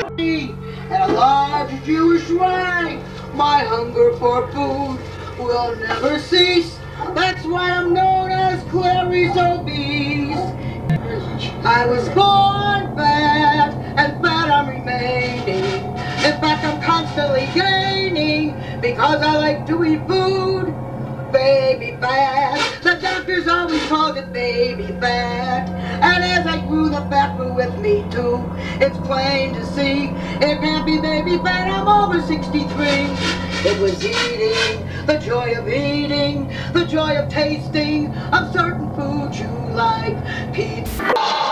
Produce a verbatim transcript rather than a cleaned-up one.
And a large Jewish rank, my hunger for food will never cease. That's why I'm known as Clarice Obese. I was born fat, and fat I'm remaining. In fact, I'm constantly gaining because I like to eat food. Baby fat. The doctors always called it baby fat. And as I grew, the fat grew with me too. It's plain to see, it can't be baby fat, I'm over sixty-three. It was eating, the joy of eating, the joy of tasting of certain foods you like. Pizza.